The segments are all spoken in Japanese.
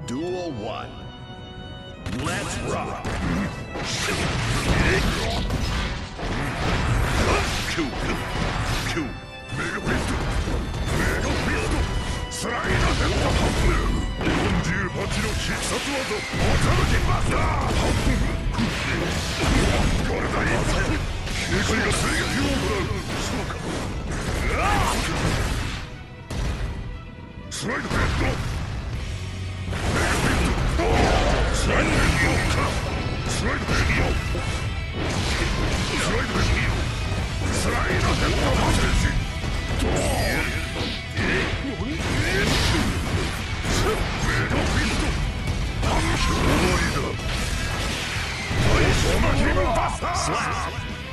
Duel 1. Let's rock! Q! Mega Fist! Mega Fist! スライドヘッドハンプ48の必殺技オタルキマスターこれだ一発警戒が制撃を行うそうかスライドヘッドスライドヘッドスライドヘッドスライドヘッドスライドヘッドマステージメガフィスト終わりだ大将のヒムバスター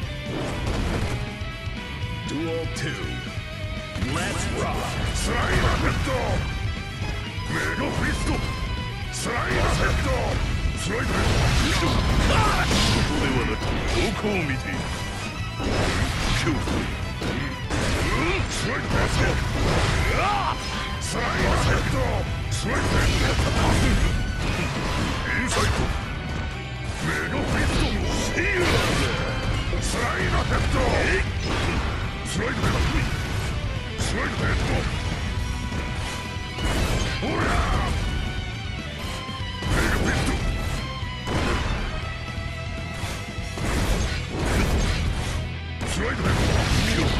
Duel 2 Let's rock スライドヘッドメガフィストスライドヘッドスライドヘッドここではなくどこを見ているキュースライドヘッドスライドヘッドスライドヘッドインサイドメガフィストシールスライドヘッドスライドヘッドスライドヘッドほらスライドヘッドキュー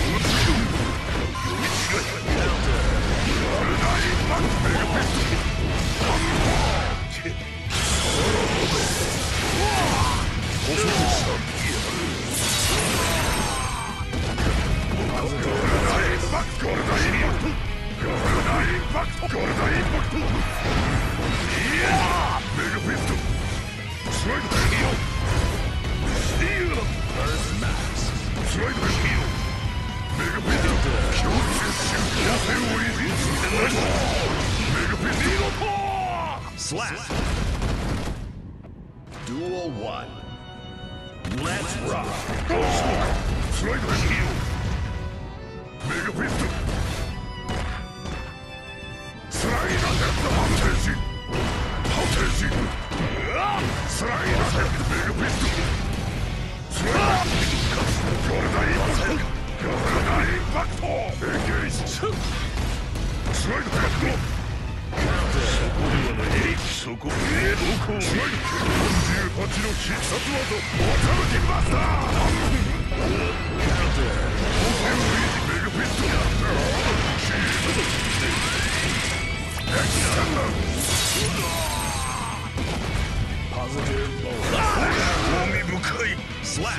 Slap! Duel 1. Let's rock! Slide the heel! Mega Fist! Slide the Halteji! Halteji! Slide the Mega Fist! Slide the Golden Impact! Engage! Slide the head! そこどこを48の必殺技オタルキマスターメガフィストパズルボール興味深いスラッ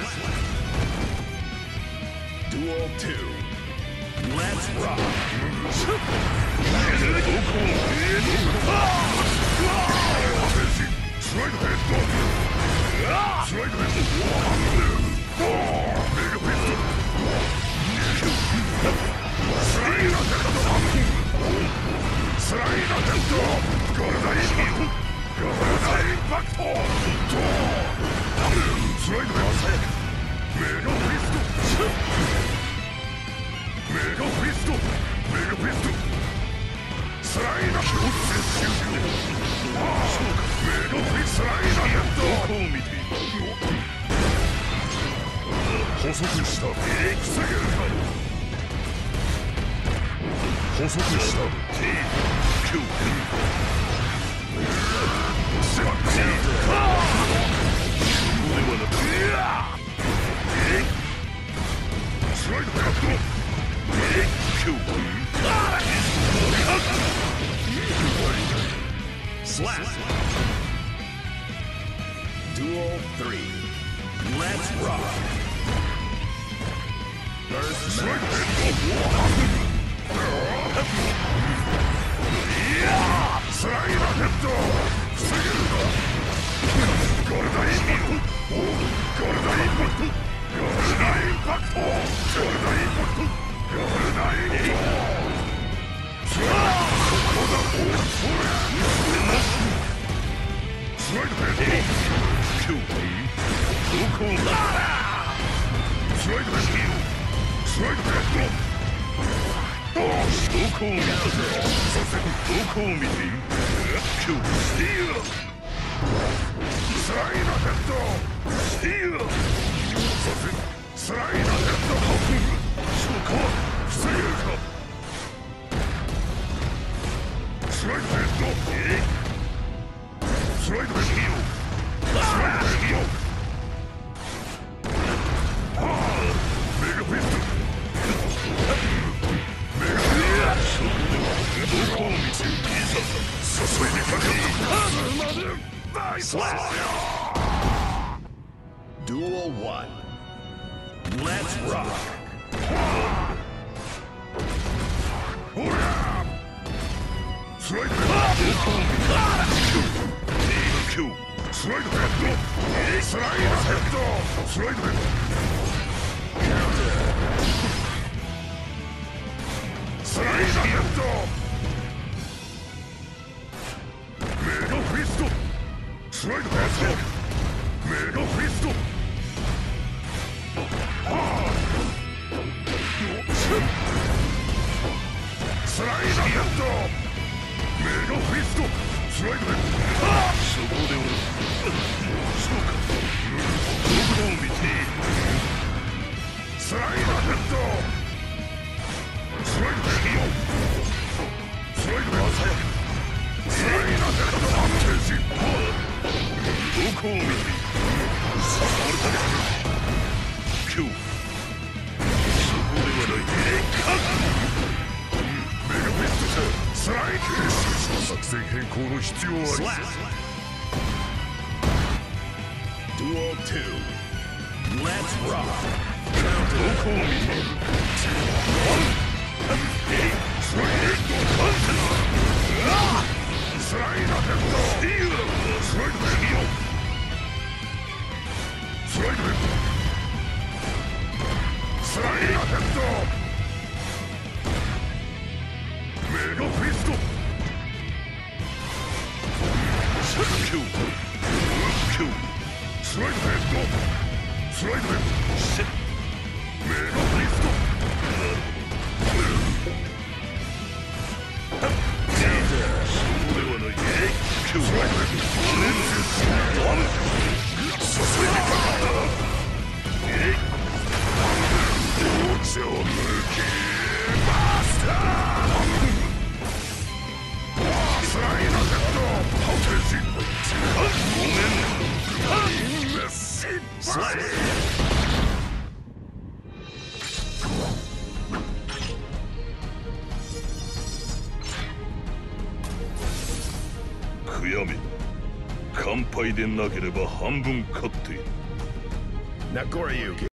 Duel 2 Let's rock! Slide the head! Slide the head! Mega Fist! Slide the head! Slide the head! Golden Impact! Golden Impact! Slide the head! Mega Fist! Mega Fist! Mega Fist! スライダー強制終了メガフィスライダーヘッドどこを見ている捕捉した防げるか捕捉した T9 スラッチこれはなくスライダーヘッド Slap! Duel 3. Let's rock! First match. Slide the head! Golden Impact! Golden Impact! Golden Impact! Golden Impact! Golden Impact! スライドヘッドどこをスライドヘッドスライドヘッドどこを見ているスライドヘッドスライドヘッドそうか防げるかスライドヘッドスライドヘッドスライドヘッドメガフィストメガフィストどこを見ていざ注いでかかったSlap! Duel 1. Let's rock! Slide head! Slide head! Slide head! Slide head! Counter! Slide head! Mega fist! Slide head! Mega fist! Slide head! Mega fist! Slide head! そこでおる。そうか。どこを見ていい。スライドヘッド。スライドヘッド。スライドヘッド。スライドヘッド安定し。どこを見ていい。さあ、俺たち。今日。そこではない。メガフィストスライド。作戦変更の必要はあり。Duel 2. Let's rock. Counter. どこを見ている。スライドヘッド。スライドヘッド。スライドヘッド。スライドヘッド。スライドヘッド。メガフィスト。スライドヘッド。スライドヘッド。メガフィスト。そうではない。スライドヘッド。注いでかかった。お茶を抜きマスター。スライドヘッド。ハウテージ。ごめん。悔やめ、完敗でなければ半分勝っている。